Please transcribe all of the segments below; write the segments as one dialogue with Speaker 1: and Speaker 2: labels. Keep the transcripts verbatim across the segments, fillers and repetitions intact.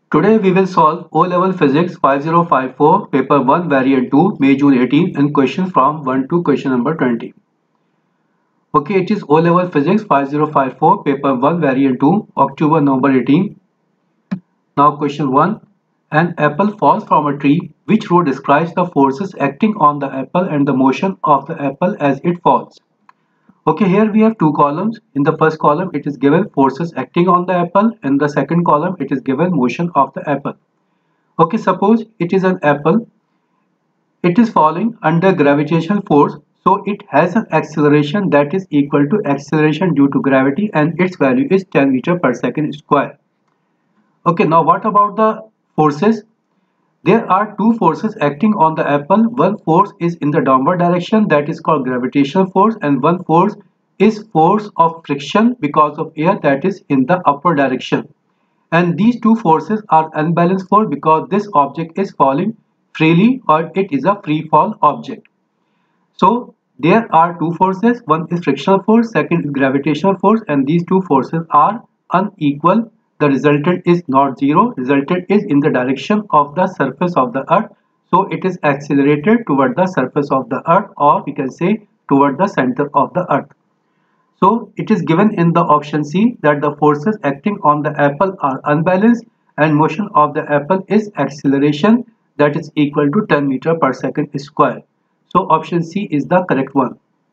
Speaker 1: Today we will solve O-Level Physics five zero five four Paper one Variant two May June eighteen and questions from one to question number twenty. Okay, it is O-Level Physics five zero five four Paper one Variant two October November eighteen. Now question one. An apple falls from a tree. Which row describes the forces acting on the apple and the motion of the apple as it falls? Okay, here we have two columns. In the first column, it is given forces acting on the apple. In the second column, it is given motion of the apple. Okay, suppose it is an apple. It is falling under gravitational force. So it has an acceleration that is equal to acceleration due to gravity, and its value is ten meter per second square. Okay, now what about the forces? There are two forces acting on the apple. One force is in the downward direction, that is called gravitational force, and one force is force of friction because of air, that is in the upward direction. And these two forces are unbalanced force because this object is falling freely, or it is a free fall object. So there are two forces. One is frictional force, second is gravitational force, and these two forces are unequal. The resultant is not zero. Resultant is in the direction of the surface of the earth. So it is accelerated toward the surface of the earth, or we can say toward the center of the earth. So it is given in the option C that the forces acting on the apple are unbalanced and motion of the apple is acceleration that is equal to ten meter per second square. So option C is the correct one.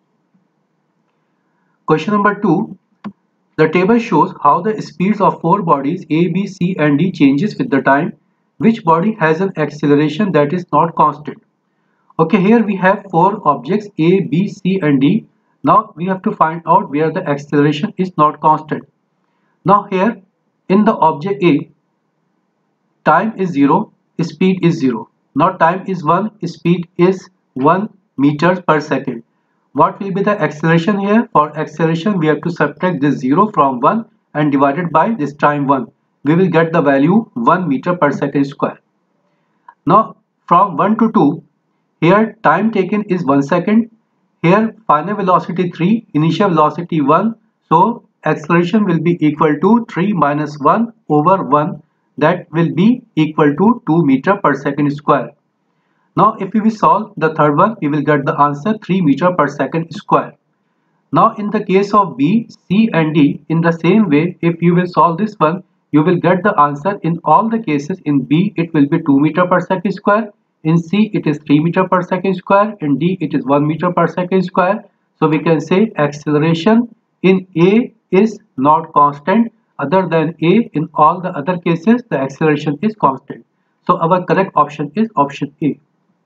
Speaker 1: Question number two. The table shows how the speeds of four bodies A, B, C and D changes with the time. Which body has an acceleration that is not constant? Okay, here we have four objects A, B, C and D. Now we have to find out where the acceleration is not constant. Now here in the object A, time is zero, speed is zero. Now time is one, speed is one meters per second. What will be the acceleration here? For acceleration, we have to subtract this zero from one and divide it by this time one. We will get the value one meter per second square. Now, from one to two, here time taken is one second. Here final velocity three, initial velocity one. So, acceleration will be equal to three minus one over one. That will be equal to two meter per second square. Now if we will solve the third one, we will get the answer three meter per second square. Now in the case of B, C and D, in the same way, if you will solve this one, you will get the answer in all the cases. In B it will be two meter per second square, in C it is three meter per second square, in D it is one meter per second square. So we can say acceleration in A is not constant. Other than A, in all the other cases the acceleration is constant. So our correct option is option A.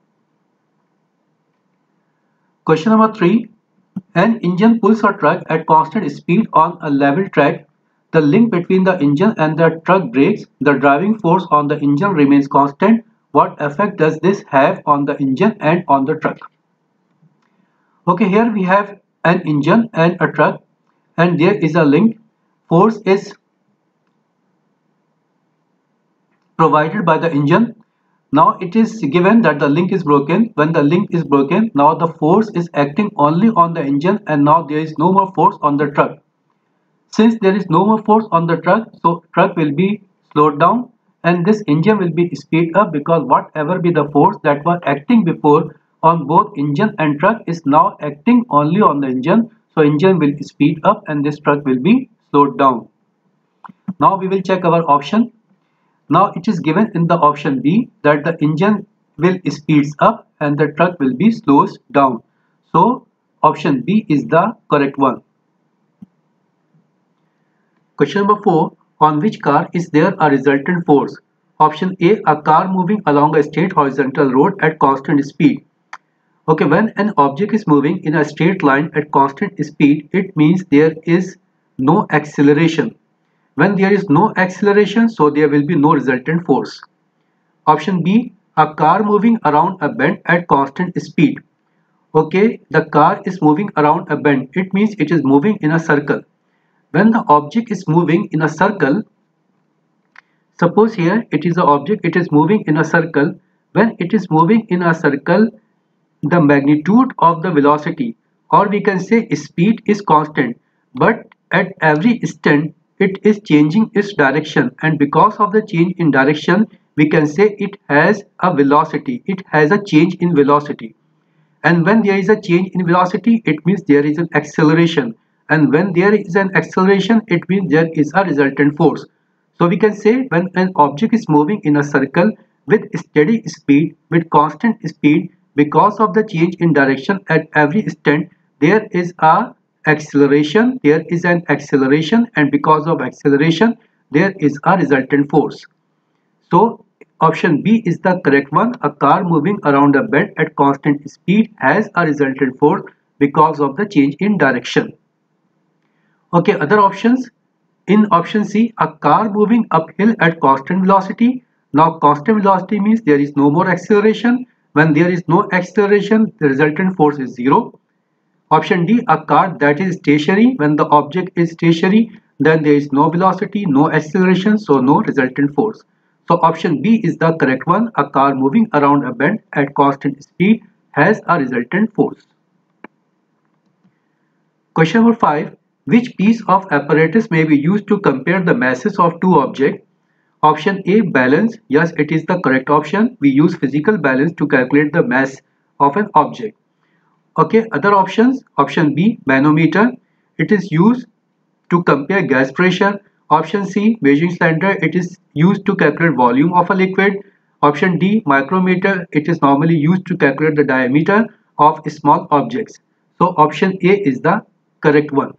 Speaker 1: Question number three. An engine pulls a truck at constant speed on a level track. The link between the engine and the truck breaks. The driving force on the engine remains constant. What effect does this have on the engine and on the truck? Okay, here we have an engine and a truck, and there is a link. Force is provided by the engine. Now it is given that the link is broken. When the link is broken, now the force is acting only on the engine, and now there is no more force on the truck. Since there is no more force on the truck, so truck will be slowed down and this engine will be speed up, because whatever be the force that was acting before on both engine and truck is now acting only on the engine. So engine will speed up and this truck will be slowed down. Now we will check our option. Now it is given in the option B that the engine will speeds up and the truck will be slows down. So option B is the correct one. Question number four. On which car is there a resultant force? Option A, a car moving along a straight horizontal road at constant speed. Okay, when an object is moving in a straight line at constant speed, it means there is no acceleration. When there is no acceleration, so there will be no resultant force. Option B, a car moving around a bend at constant speed. Okay, the car is moving around a bend. It means it is moving in a circle. When the object is moving in a circle, suppose here it is an object, it is moving in a circle. When it is moving in a circle, the magnitude of the velocity, or we can say speed, is constant. But at every instant, it is changing its direction, and because of the change in direction we can say it has a velocity, it has a change in velocity. And when there is a change in velocity, it means there is an acceleration, and when there is an acceleration it means there is a resultant force. So we can say when an object is moving in a circle with steady speed, with constant speed, because of the change in direction at every instant there is a acceleration, there is an acceleration, and because of acceleration there is a resultant force. So option B is the correct one. A car moving around a bend at constant speed has a resultant force because of the change in direction. Okay, other options. In option C, a car moving uphill at constant velocity. Now constant velocity means there is no more acceleration. When there is no acceleration, the resultant force is zero. Option D, a car that is stationary. When the object is stationary, then there is no velocity, no acceleration, so no resultant force. So option B is the correct one. A car moving around a bend at constant speed has a resultant force. Question number five. Which piece of apparatus may be used to compare the masses of two objects? Option A, balance. Yes, it is the correct option. We use physical balance to calculate the mass of an object. Okay, other options. Option B, manometer. It is used to compare gas pressure. Option C, measuring cylinder. It is used to calculate volume of a liquid. Option D, micrometer. It is normally used to calculate the diameter of small objects. So option A is the correct one.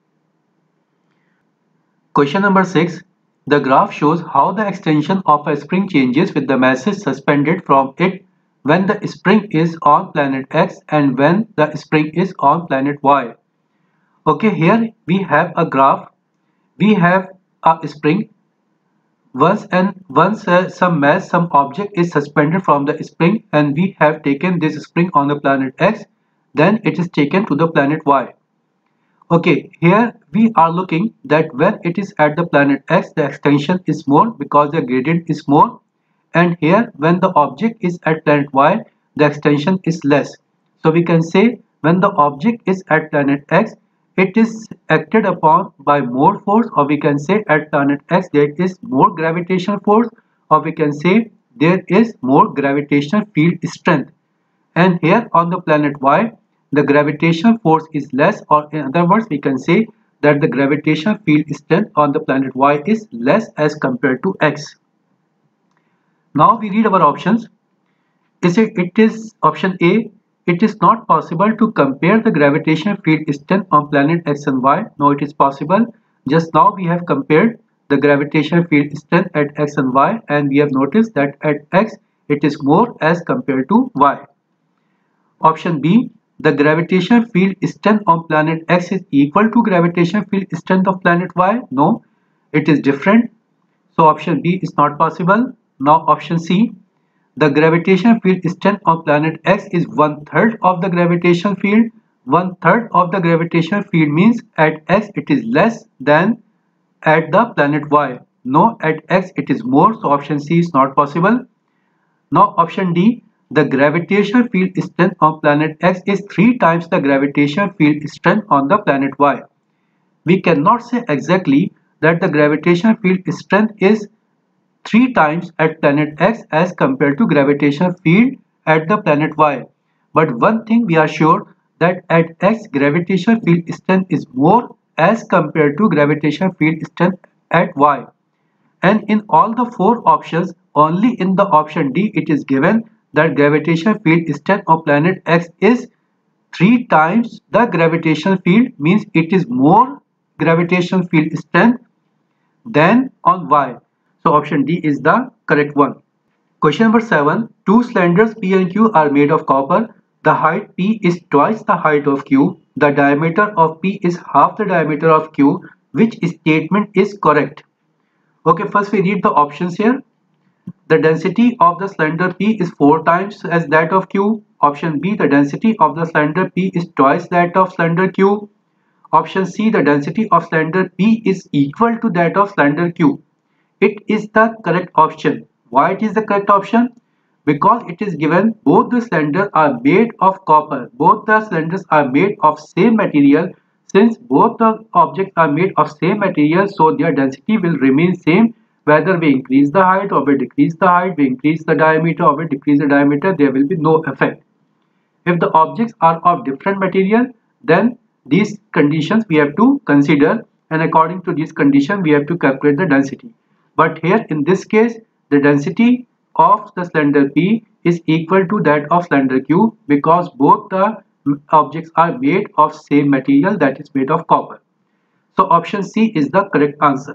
Speaker 1: Question number six. The graph shows how the extension of a spring changes with the masses suspended from it when the spring is on planet X and when the spring is on planet Y. Okay, here we have a graph. We have a spring. Once and once uh, some mass, some object is suspended from the spring, and we have taken this spring on the planet X, then it is taken to the planet Y. Okay, here we are looking that when it is at the planet X, the extension is more because the gradient is more, and here when the object is at planet Y, the extension is less. So we can say when the object is at planet X, it is acted upon by more force, or we can say at planet X there is more gravitational force, or we can say there is more gravitational field strength. And here on the planet Y, the gravitational force is less, or in other words we can say that the gravitational field strength on the planet Y is less as compared to X. Now we read our options. Is it, it is option A. It is not possible to compare the gravitational field strength on planet X and Y. No, it is possible. Just now we have compared the gravitational field strength at X and Y, and we have noticed that at X it is more as compared to Y. Option B. The gravitational field strength on planet X is equal to gravitational field strength of planet Y. No, it is different. So option B is not possible. Now option C. The gravitational field strength on planet X is one third of the gravitational field. One third of the gravitational field means at X it is less than at the planet Y. No, at X it is more. So option C is not possible. Now option D. The gravitational field strength on planet X is three times the gravitational field strength on the planet Y. We cannot say exactly that the gravitational field strength is three times at planet X as compared to gravitational field at the planet Y. But one thing we are sure, that at X gravitational field strength is more as compared to gravitational field strength at Y. And in all the four options, only in the option D it is given that gravitational field strength of planet X is three times the gravitational field, means it is more gravitational field strength than on Y. So option D is the correct one. Question number seven. Two cylinders P and Q are made of copper. The height P is twice the height of Q. The diameter of P is half the diameter of Q. Which statement is correct? Okay, first we read the options here. The density of the cylinder P is four times as that of Q. Option B, the density of the cylinder P is twice that of cylinder Q. Option C, the density of cylinder P is equal to that of cylinder Q. It is the correct option. Why it is the correct option? Because it is given both the cylinders are made of copper. Both the cylinders are made of same material, Since both the objects are made of same material, so their density will remain same whether we increase the height or we decrease the height, we increase the diameter or we decrease the diameter, there will be no effect. If the objects are of different material, then these conditions we have to consider, and according to these conditions we have to calculate the density. But here in this case, the density of the cylinder P is equal to that of cylinder Q because both the objects are made of same material, that is made of copper. So option C is the correct answer.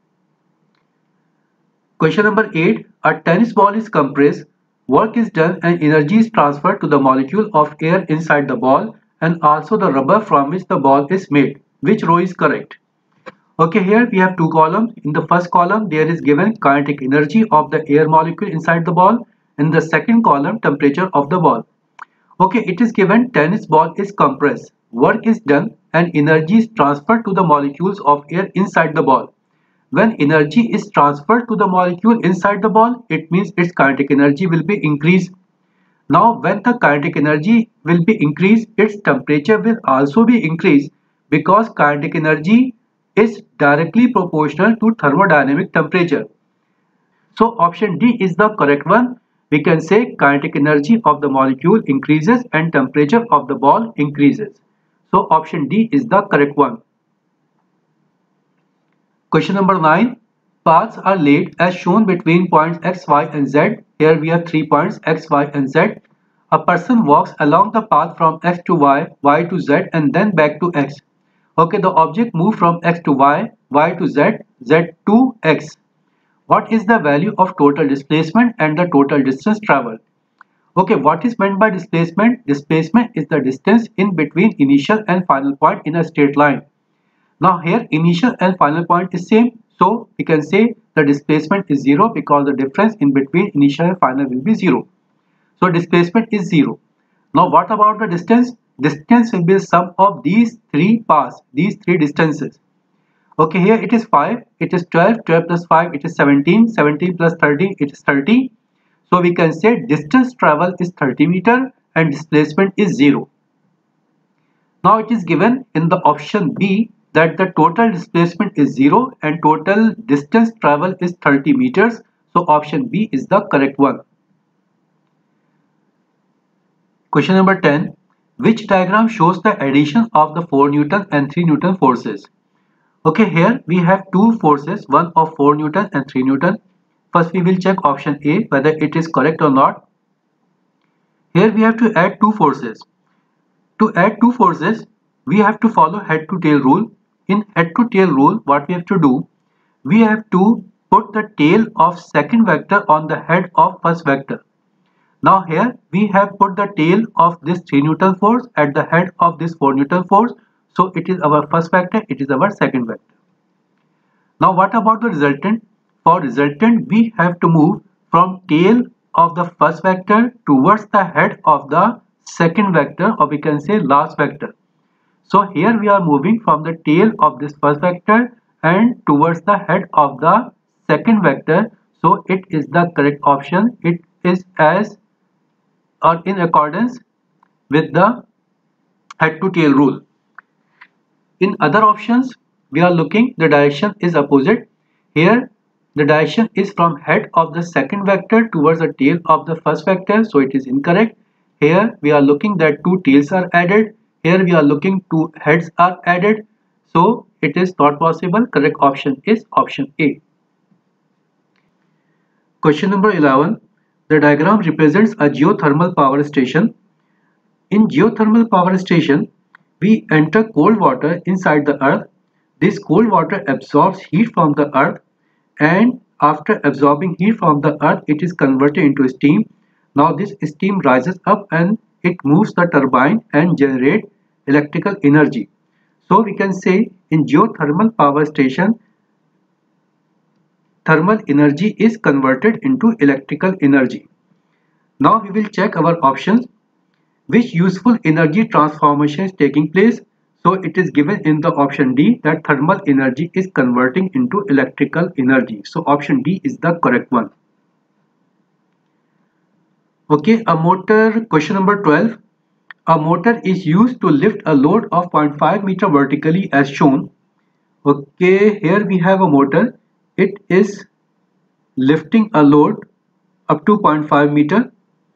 Speaker 1: Question number eight. A tennis ball is compressed, work is done and energy is transferred to the molecule of air inside the ball and also the rubber from which the ball is made. Which row is correct? Okay, here we have two columns. In the first column, there is given kinetic energy of the air molecule inside the ball. In the second column, temperature of the ball. Okay, it is given tennis ball is compressed, work is done and energy is transferred to the molecules of air inside the ball. When energy is transferred to the molecule inside the ball, it means its kinetic energy will be increased. Now, when the kinetic energy will be increased, its temperature will also be increased because kinetic energy is directly proportional to thermodynamic temperature. So option D is the correct one. We can say kinetic energy of the molecule increases and temperature of the ball increases. So option D is the correct one. Question number nine. Paths are laid as shown between points x, y and z. Here we have three points x, y and z. A person walks along the path from x to y, y to z and then back to x. Okay, the object moved from x to y, y to z, z to x. What is the value of total displacement and the total distance traveled? Okay, what is meant by displacement? Displacement is the distance in between initial and final point in a straight line. Now here initial and final point is same, so we can say the displacement is zero because the difference in between initial and final will be zero. So displacement is zero. Now what about the distance? Distance will be the sum of these three paths, these three distances. Okay, here it is five, it is twelve, twelve plus five, it is seventeen, seventeen plus thirty, it is thirty. So we can say distance travel is thirty meter and displacement is zero. Now it is given in the option B that the total displacement is zero and total distance travel is thirty meters. So option B is the correct one. Question number ten. Which diagram shows the addition of the four Newton and three Newton forces? Okay, here we have two forces, one of four Newton and three Newton. First we will check option A whether it is correct or not. Here we have to add two forces. To add two forces, we have to follow head to tail rule. In head to tail rule, what we have to do? We have to put the tail of second vector on the head of first vector. Now here we have put the tail of this three Newton force at the head of this four Newton force. So it is our first vector, it is our second vector. Now what about the resultant? For resultant, we have to move from tail of the first vector towards the head of the second vector, or we can say last vector. So here we are moving from the tail of this first vector and towards the head of the second vector. So it is the correct option. It is as or in accordance with the head to tail rule. In other options, we are looking the direction is opposite. Here the direction is from head of the second vector towards the tail of the first vector, so it is incorrect. Here we are looking that two tails are added. Here we are looking two heads are added, so it is not possible. Correct option is option A. Question number eleven. The diagram represents a geothermal power station. In geothermal power station, we enter cold water inside the earth. This cold water absorbs heat from the earth, and after absorbing heat from the earth, it is converted into steam. Now this steam rises up and it moves the turbine and generate electrical energy. So we can say in geothermal power station, thermal energy is converted into electrical energy. Now we will check our options. Which useful energy transformation is taking place? So it is given in the option D that thermal energy is converting into electrical energy. So option D is the correct one. Okay, a motor. Question number twelve. A motor is used to lift a load of zero point five meter vertically as shown. Okay, here we have a motor. It is lifting a load up to zero point five meter.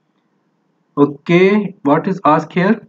Speaker 1: Okay, what is asked here?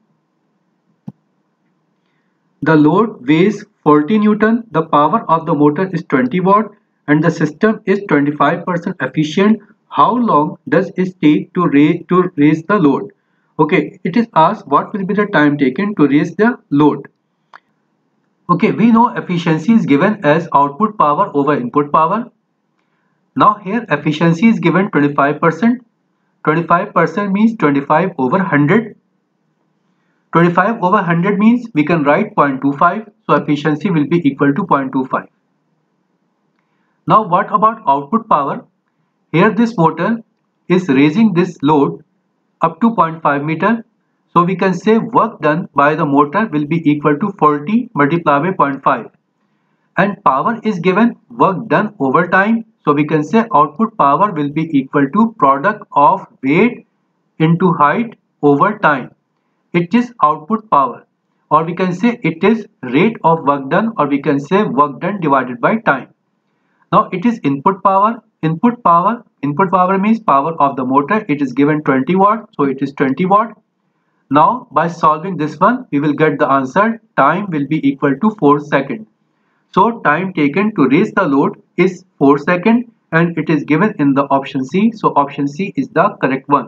Speaker 1: The load weighs forty newton, the power of the motor is twenty watt, and the system is twenty-five percent efficient. How long does it take to raise, to raise the load? Okay, it is asked what will be the time taken to raise the load. Okay, we know efficiency is given as output power over input power. Now here efficiency is given twenty-five percent. twenty-five percent means twenty-five over one hundred. twenty-five over one hundred means we can write zero point two five, so efficiency will be equal to zero point two five. Now what about output power? Here this motor is raising this load up to zero point five meter, so we can say work done by the motor will be equal to forty multiplied by zero point five, and power is given work done over time, so we can say output power will be equal to product of weight into height over time. It is output power, or we can say it is rate of work done, or we can say work done divided by time. Now it is input power. Input power, input power means power of the motor. It is given twenty watt, so it is twenty watt. Now by solving this one, we will get the answer. Time will be equal to four seconds. So time taken to raise the load is four seconds, and it is given in the option C. So option C is the correct one.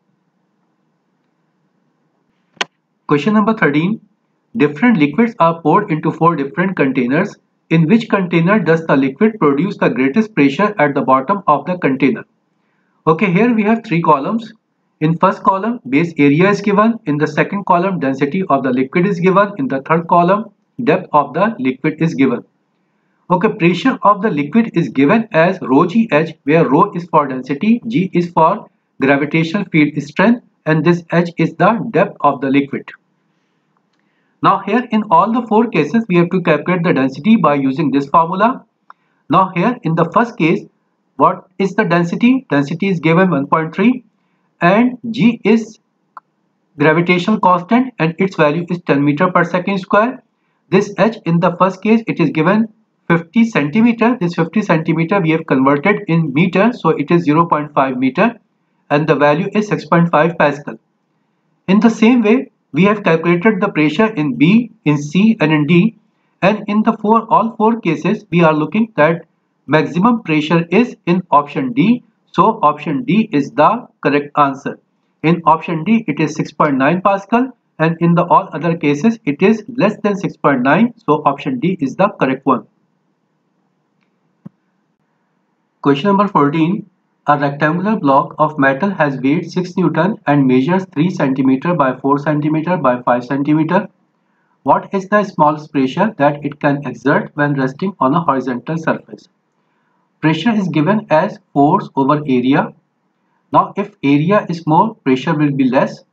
Speaker 1: Question number thirteen. Different liquids are poured into four different containers. In which container does the liquid produce the greatest pressure at the bottom of the container? Okay, here we have three columns. In first column, base area is given. In the second column, density of the liquid is given. In the third column, depth of the liquid is given. Okay, pressure of the liquid is given as rho G H, where rho is for density, G is for gravitational field strength, and this H is the depth of the liquid. Now here in all the four cases, we have to calculate the density by using this formula. Now here in the first case, what is the density? Density is given one point three, and G is gravitational constant, and its value is ten meter per second square. This H in the first case, it is given fifty centimeter. This fifty centimeter we have converted in meter, so it is zero point five meter, and the value is six point five Pascal. In the same way, we have calculated the pressure in B, in C, and in D, and in the four all four cases we are looking that maximum pressure is in option D, so option D is the correct answer. In option D it is six point nine Pascal, and in the all other cases it is less than six point nine, so option D is the correct one. Question number fourteen. A rectangular block of metal has weight six newton and measures three centimeter by four centimeter by five centimeter. What is the smallest pressure that it can exert when resting on a horizontal surface? Pressure is given as force over area. Now if area is more, pressure will be less.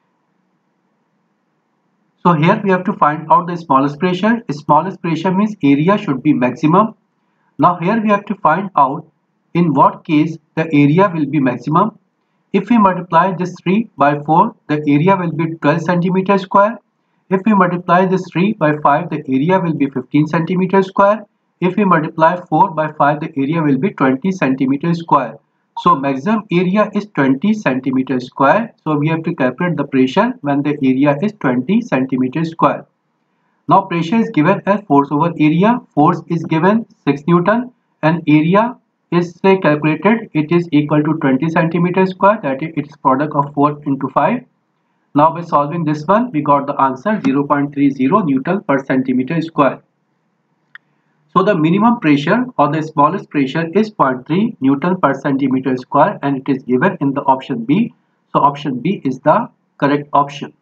Speaker 1: So here we have to find out the smallest pressure. Smallest pressure means area should be maximum. Now here we have to find out in what case the area will be maximum. If we multiply this three by four, the area will be twelve centimeter square. If we multiply this three by five, the area will be fifteen centimeter square. If we multiply four by five, the area will be twenty centimeter square. So maximum area is twenty centimeter square. So we have to calculate the pressure when the area is twenty centimeter square. Now pressure is given as force over area. Force is given six newton, and area is say calculated, it is equal to twenty centimeter square, that is its product of four into five. Now by solving this one, we got the answer zero point three zero newton per centimeter square. So the minimum pressure or the smallest pressure is zero point three newton per centimeter square, and it is given in the option B. So option B is the correct option.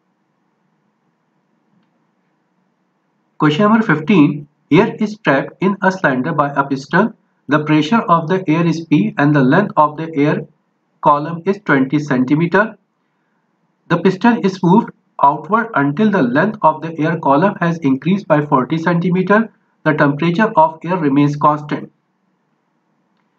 Speaker 1: Question number fifteen. Air is trapped in a cylinder by a piston. The pressure of the air is P and the length of the air column is twenty centimeter. The piston is moved outward until the length of the air column has increased by forty centimeter. The temperature of air remains constant.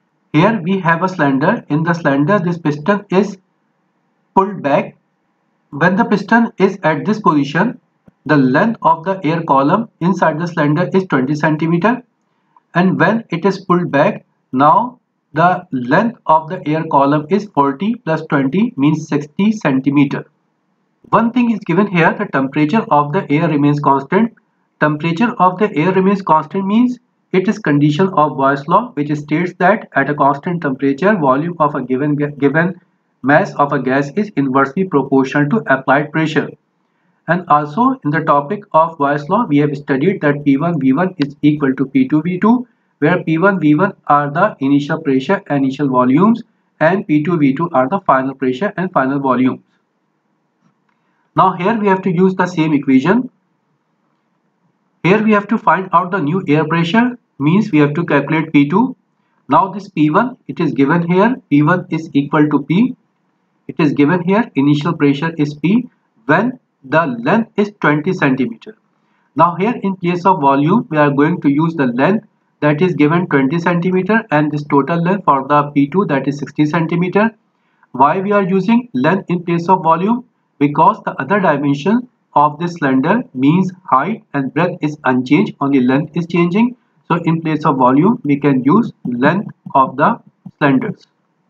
Speaker 1: Here we have a cylinder. In the cylinder, this piston is pulled back When the piston is at this position, the length of the air column inside the cylinder is twenty centimeters, and when it is pulled back, now the length of the air column is forty plus twenty means sixty centimeters. One thing is given here, the temperature of the air remains constant. Temperature of the air remains constant means it is condition of Boyle's law, which states that at a constant temperature, volume of a given given mass of a gas is inversely proportional to applied pressure. And also in the topic of Boyle's law, we have studied that P one V one is equal to P two V two, where P one V one are the initial pressure and initial volumes, and P two V two are the final pressure and final volumes. Now here we have to use the same equation. Here we have to find out the new air pressure, means we have to calculate P two. Now this P one, it is given here, P one is equal to P. It is given here, initial pressure is P when the length is twenty centimeters. Now here in place of volume, we are going to use the length that is given twenty centimeters and this total length for the P two, that is sixty centimeters. Why we are using length in place of volume? Because the other dimension of this cylinder means height and breadth is unchanged, only length is changing. So in place of volume, we can use length of the cylinders.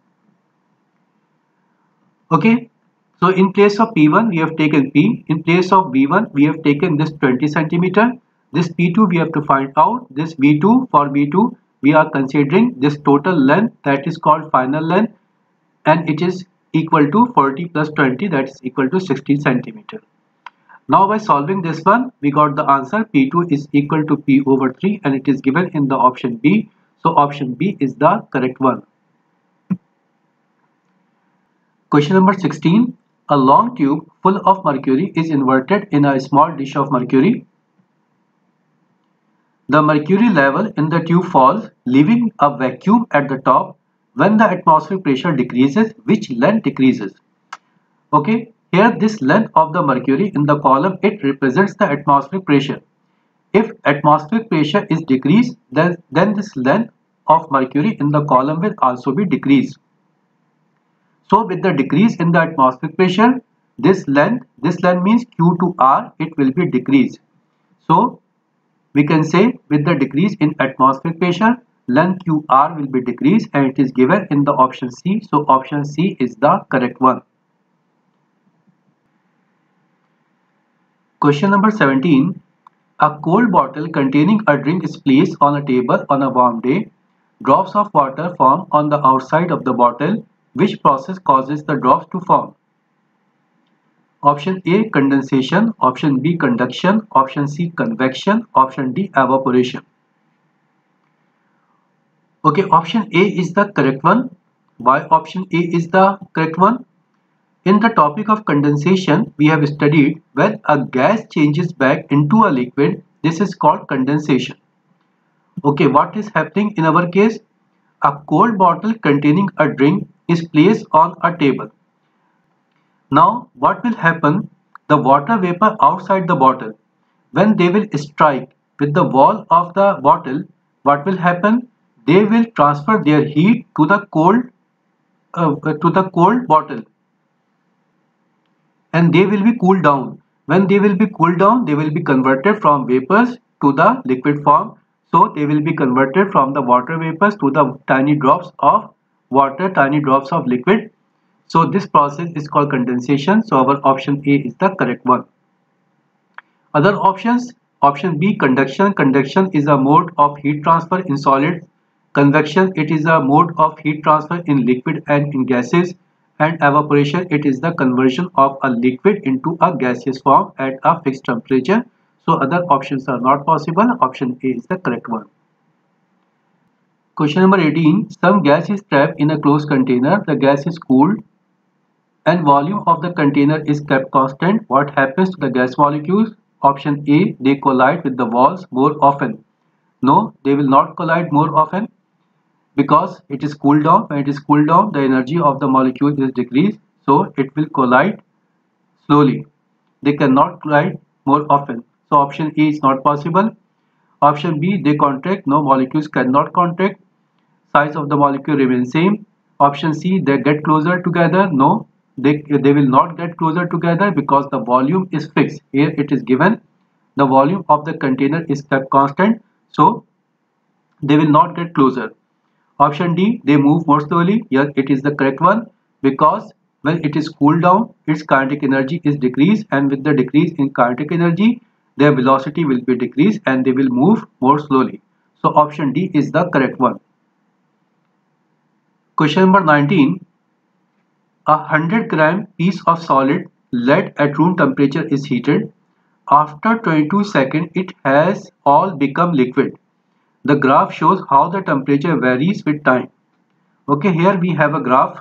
Speaker 1: Okay, so in place of P one we have taken P, in place of V one we have taken this twenty centimeters, this P two we have to find out, this V two, for V two we are considering this total length, that is called final length, and it is equal to forty plus twenty, that is equal to sixty centimeters. Now by solving this one, we got the answer P two is equal to P over three, and it is given in the option B. So option B is the correct one. Question number sixteen. A long tube full of mercury is inverted in a small dish of mercury. The mercury level in the tube falls, leaving a vacuum at the top. When the atmospheric pressure decreases, which length decreases? Okay, here this length of the mercury in the column, it represents the atmospheric pressure. If atmospheric pressure is decreased, then, then this length of mercury in the column will also be decreased. So with the decrease in the atmospheric pressure, this length, this length means Q to R, it will be decreased. So we can say with the decrease in atmospheric pressure, length Q R will be decreased, and it is given in the option C. So option C is the correct one. Question number seventeen. A cold bottle containing a drink is placed on a table on a warm day. Drops of water form on the outside of the bottle. Which process causes the drops to form? Option A, condensation. Option B, conduction. Option C, convection. Option D, evaporation. Okay, option A is the correct one. Why option A is the correct one? In the topic of condensation, we have studied when a gas changes back into a liquid, this is called condensation. Okay, what is happening in our case? A cold bottle containing a drink is placed on a table. Now, what will happen? The water vapor outside the bottle, when they will strike with the wall of the bottle, what will happen? They will transfer their heat to the cold uh, to the cold bottle, and they will be cooled down. When they will be cooled down, they will be converted from vapors to the liquid form. So they will be converted from the water vapors to the tiny drops of water, tiny drops of liquid. So this process is called condensation. So our option A is the correct one. Other options, option B, conduction. Conduction is a mode of heat transfer in solids. Convection, it is a mode of heat transfer in liquid and in gases. And evaporation, it is the conversion of a liquid into a gaseous form at a fixed temperature. So other options are not possible. Option A is the correct one. Question number eighteen. Some gas is trapped in a closed container. The gas is cooled and volume of the container is kept constant. What happens to the gas molecules? Option A, they collide with the walls more often. No, they will not collide more often because it is cooled down. When it is cooled down, the energy of the molecule is decreased, so it will collide slowly. They cannot collide more often. So option A is not possible. Option B, they contract. No, molecules cannot contract. Size of the molecule remains same. Option C, they get closer together. No, they, they will not get closer together because the volume is fixed. Here it is given the volume of the container is kept constant, so they will not get closer. Option D, they move more slowly. Yes, it is the correct one, because when it is cooled down, its kinetic energy is decreased, and with the decrease in kinetic energy, their velocity will be decreased and they will move more slowly. So option D is the correct one. Question number nineteen. A one hundred gram piece of solid lead at room temperature is heated. After twenty-two seconds, it has all become liquid. The graph shows how the temperature varies with time. Okay, here we have a graph.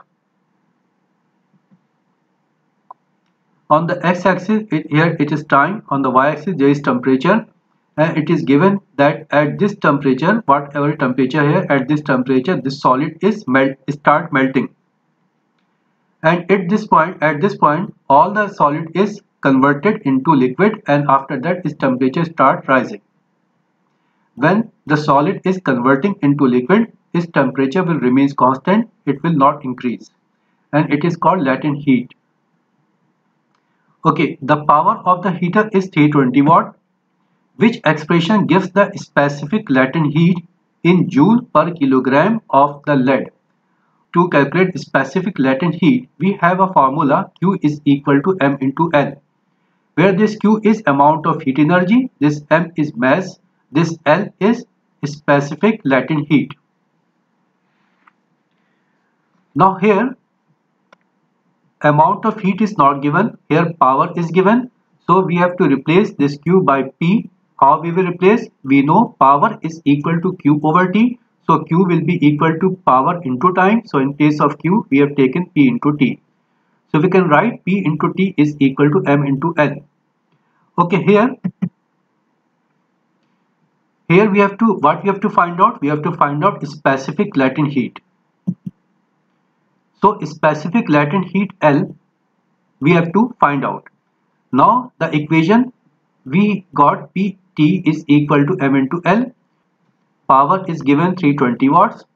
Speaker 1: On the x-axis, here it is time. On the y-axis, there is temperature. And it is given that at this temperature, whatever temperature here, at this temperature, this solid is melt, start melting. And at this point, at this point, all the solid is converted into liquid, and after that, its temperature start rising. When the solid is converting into liquid, its temperature will remain constant. It will not increase, and it is called latent heat. Okay, the power of the heater is three hundred twenty watt. Which expression gives the specific latent heat in joule per kilogram of the lead? To calculate specific latent heat, we have a formula Q is equal to M into L, where this Q is amount of heat energy, this M is mass, this L is specific latent heat. Now here, amount of heat is not given, here power is given, so we have to replace this Q by P. How we will replace? We know power is equal to Q over T. So Q will be equal to power into time. So in case of Q, we have taken P into T. So we can write P into T is equal to M into L. Okay, here, here we have to, what we have to find out? We have to find out specific latent heat. So specific latent heat L, we have to find out. Now the equation, we got P T is equal to M into L. Power is given three hundred twenty watts.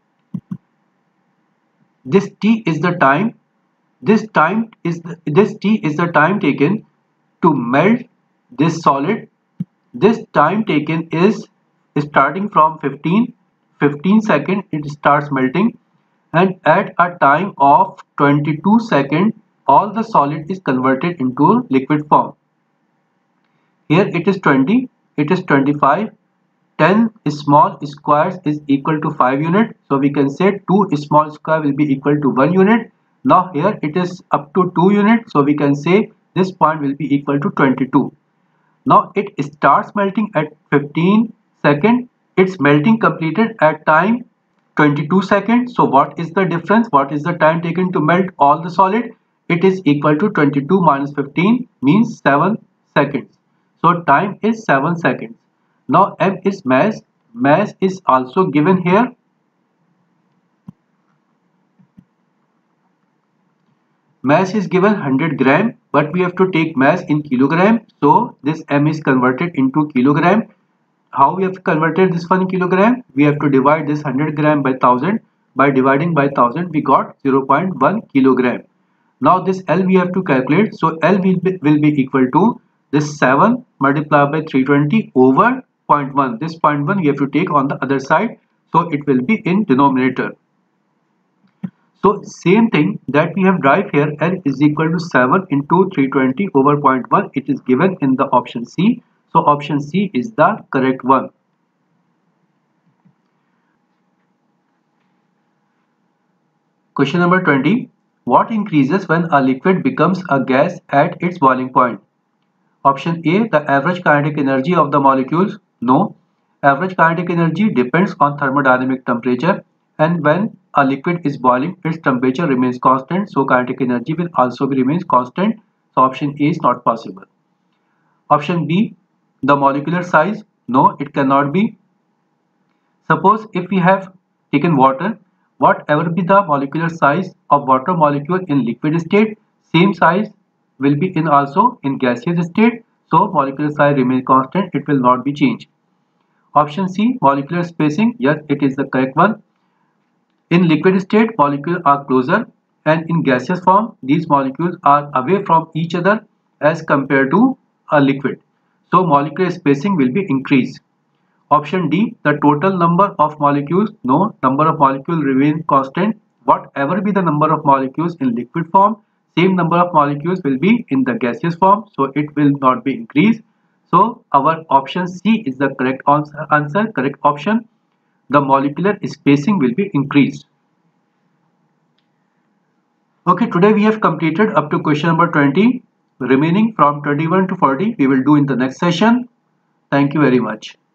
Speaker 1: This T is the time. This time is the, this T is the time taken to melt this solid. This time taken is starting from fifteen, fifteen seconds it starts melting, and at a time of twenty-two seconds all the solid is converted into liquid form. Here it is twenty, it is twenty-five, ten small squares is equal to five units. So we can say two small square will be equal to one unit. Now here it is up to two units. So we can say this point will be equal to twenty-two. Now it starts melting at fifteen seconds. Its melting completed at time twenty-two seconds. So what is the difference? What is the time taken to melt all the solid? It is equal to twenty-two minus fifteen means seven seconds. So time is seven seconds. Now M is mass. Mass is also given here. Mass is given one hundred gram, but we have to take mass in kilogram. So this M is converted into kilogram. How we have converted this one in kilogram? We have to divide this one hundred gram by one thousand. By dividing by one thousand, we got zero point one kilogram. Now this L we have to calculate. So L will be, will be equal to this seven multiplied by three hundred twenty over zero point one. This zero point one we have to take on the other side. So it will be in denominator. So same thing that we have derived here, L is equal to seven into three hundred twenty over zero point one. It is given in the option C. So option C is the correct one. Question number twenty. What increases when a liquid becomes a gas at its boiling point? Option A, the average kinetic energy of the molecules. No. Average kinetic energy depends on thermodynamic temperature, and when a liquid is boiling, its temperature remains constant, so kinetic energy will also be remains constant. So option A is not possible. Option B, the molecular size. No, it cannot be. Suppose if we have taken water, whatever be the molecular size of water molecule in liquid state, same size will be in also in gaseous state. So molecular size remains constant, it will not be changed. Option C, molecular spacing. Yes, it is the correct one. In liquid state, molecules are closer. and in gaseous form these molecules are away from each other as compared to a liquid. So molecular spacing will be increased. Option D, the total number of molecules, no, number of molecules remain constant. Whatever be the number of molecules in liquid form, same number of molecules will be in the gaseous form, so it will not be increased. So our option C is the correct answer, correct option. The molecular spacing will be increased. Okay, today we have completed up to question number twenty. Remaining from twenty-one to forty we will do in the next session. Thank you very much.